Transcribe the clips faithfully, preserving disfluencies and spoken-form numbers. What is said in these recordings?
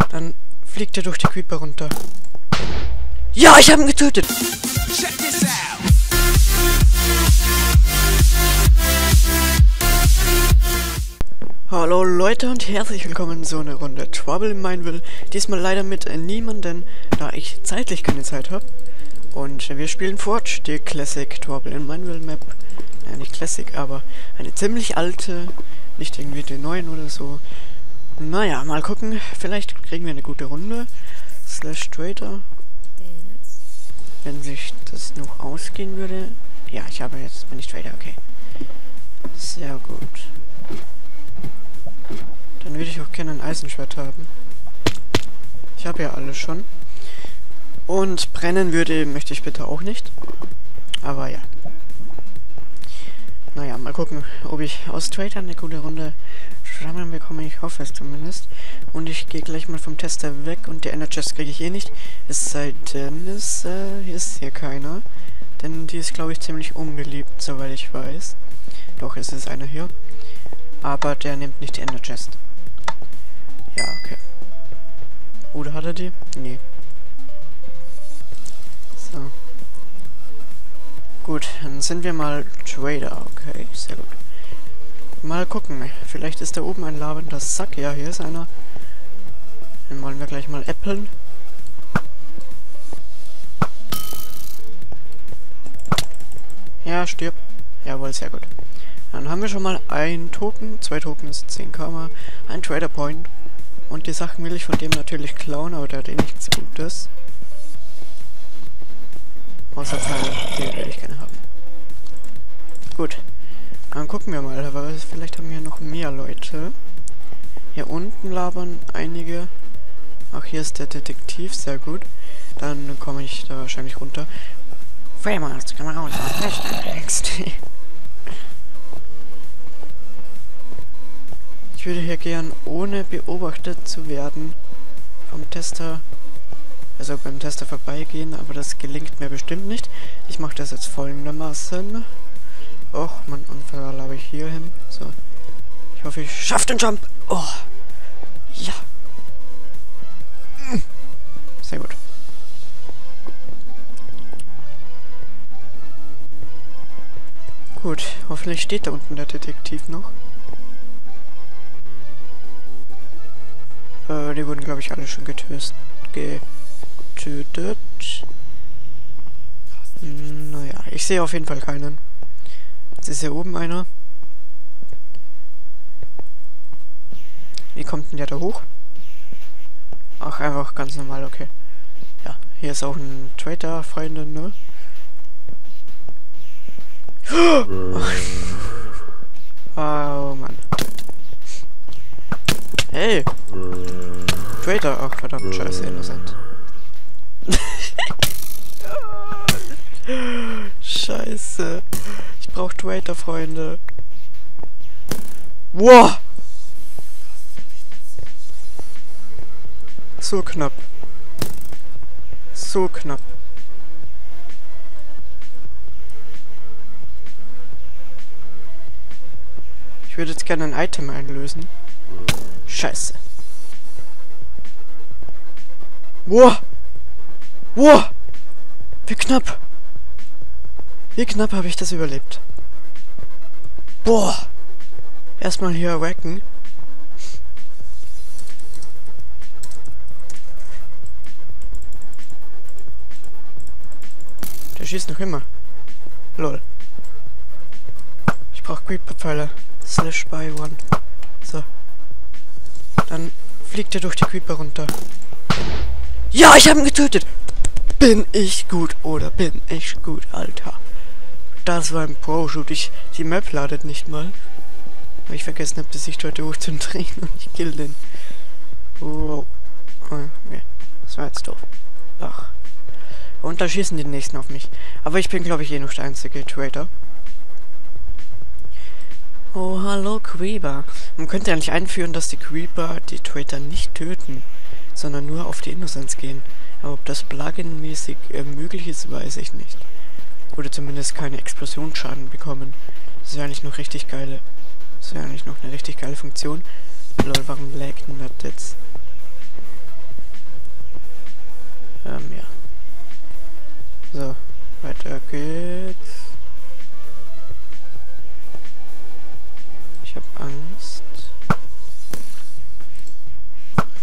Dann fliegt er durch die Creeper runter. Ja, ich habe ihn getötet! Hallo Leute und herzlich willkommen zu einer Runde Trouble in Mineville. Diesmal leider mit äh, niemanden, da ich zeitlich keine Zeit habe. Und äh, wir spielen Forge, die Classic Trouble in Mineville Map. Ja, nicht Classic, aber eine ziemlich alte, nicht irgendwie die neuen oder so. Naja, mal gucken, vielleicht kriegen wir eine gute Runde. Slash Trader. Wenn sich das noch ausgehen würde. Ja, ich habe jetzt, bin ich Trader, okay. Sehr gut. Dann würde ich auch gerne ein Eisenschwert haben. Ich habe ja alles schon. Und brennen würde, möchte ich bitte auch nicht. Aber ja. Naja, mal gucken, ob ich aus Trader eine gute Runde zusammen bekomme. Ich hoffe es zumindest. Und ich gehe gleich mal vom Tester weg und die Ender Chest kriege ich eh nicht. Es sei denn, es äh, ist hier keiner. Denn die ist, glaube ich, ziemlich unbeliebt, soweit ich weiß. Doch, es ist einer hier. Aber der nimmt nicht die Ender Chest. Ja, okay. Oder hat er die? Nee. So. Gut, dann sind wir mal Trader. Okay, sehr gut. Mal gucken. Vielleicht ist da oben ein labernder Sack. Ja, hier ist einer. Dann wollen wir gleich mal äppeln. Ja, stirb. Jawohl, sehr gut. Dann haben wir schon mal ein Token. Zwei Token ist zehn Karma. Ein Trader Point. Und die Sachen will ich von dem natürlich klauen, aber der hat eh nichts Gutes. Außer Teile, die will ich gerne haben. Gut. Dann gucken wir mal, aber vielleicht haben wir noch mehr Leute. Hier unten labern einige. Ach, hier ist der Detektiv, sehr gut. Dann komme ich da wahrscheinlich runter. Famous, komm mal raus, ich würde hier gern, ohne beobachtet zu werden, vom Tester, also beim Tester vorbeigehen, aber das gelingt mir bestimmt nicht. Ich mache das jetzt folgendermaßen. Och, mein Unfall habe ich hier hin. So. Ich hoffe, ich schaffe den Jump. Oh. Ja. Sehr gut. Gut, hoffentlich steht da unten der Detektiv noch. Äh, die wurden, glaube ich, alle schon getötet. Getötet. Hm, naja, ich sehe auf jeden Fall keinen. Jetzt ist hier oben einer. Wie kommt denn der da hoch? Ach, einfach ganz normal, okay. Ja, hier ist auch ein Trader, Freunde, ne? Oh, Mann. Hey! Trader, ach verdammt, scheiße, innocent. Scheiße. Ich brauch Trader, Freunde. Wow! So knapp. So knapp. Ich würde jetzt gerne ein Item einlösen. Scheiße. Wow! Wow! Wie knapp! Wie knapp habe ich das überlebt? Boah! Erstmal hier wacken. Der schießt noch immer. Lol. Ich brauche Creeper-Pfeile. Slash by one. So. Dann fliegt er durch die Creeper runter. Ja, ich habe ihn getötet! Bin ich gut oder bin ich gut, Alter? Das war ein Pro-Shoot. Ich, die Map ladet nicht mal. Weil ich vergessen habe, die Sichtweite hochzudrehen und ich kill den. Wow. Okay. Das war jetzt doof. Ach. Und da schießen die nächsten auf mich. Aber ich bin, glaube ich, eh noch der einzige Trader. Oh, hallo Creeper. Man könnte eigentlich einführen, dass die Creeper die Trader nicht töten, sondern nur auf die Innocents gehen. Aber ob das Plugin-mäßig äh, möglich ist, weiß ich nicht. Oder zumindest keine Explosionsschaden bekommen. Das wäre eigentlich noch richtig geile. Das wäre eigentlich noch eine richtig geile Funktion. Lol, warum laggt denn das jetzt?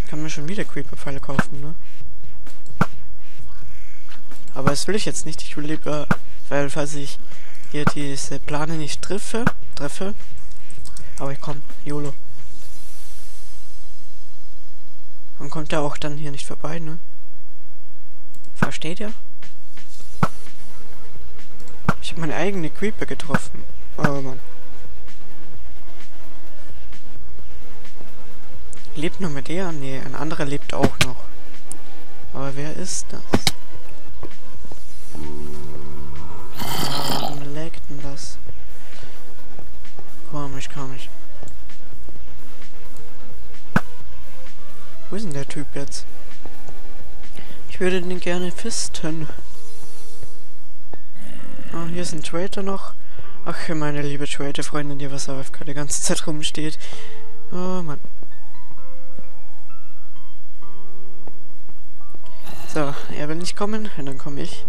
Kann man schon wieder Creeper-Pfeile kaufen, ne? Aber das will ich jetzt nicht. Ich will lieber, weil falls ich hier diese Plane nicht treffe, treffe. Aber ich komm, YOLO. Man kommt ja auch dann hier nicht vorbei, ne? Versteht ihr? Ich habe meine eigene Creeper getroffen. Oh Mann. Lebt noch mit der? Nee, ein anderer lebt auch noch. Aber wer ist das? Warum laggt denn das? Komisch, komisch. Wo ist denn der Typ jetzt? Ich würde den gerne fisten. Ah, hier ist ein Trader noch. Ach, meine liebe Trader-Freundin, die was A F K die ganze Zeit rumsteht. Oh Mann. So, er will nicht kommen, und dann komme ich.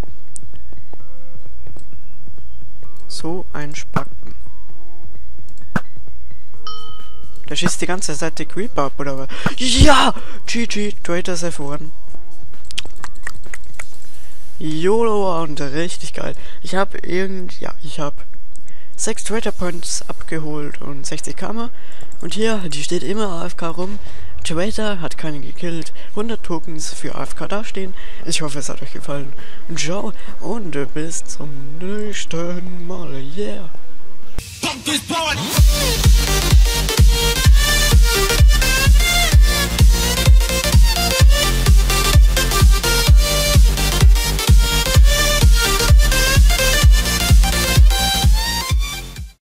So ein Spacken. Der schießt die ganze Zeit die Creeper ab, oder was? Ja! G G, Trader ist erfahren. YOLO und richtig geil. Ich habe irgend... Ja, ich habe sechs Trader Points abgeholt und sechzig Karma. Und hier, die steht immer A F K rum. Trader hat keinen gekillt. hundert Tokens für A F K dastehen. Ich hoffe, es hat euch gefallen. Ciao und bis zum nächsten Mal. Yeah!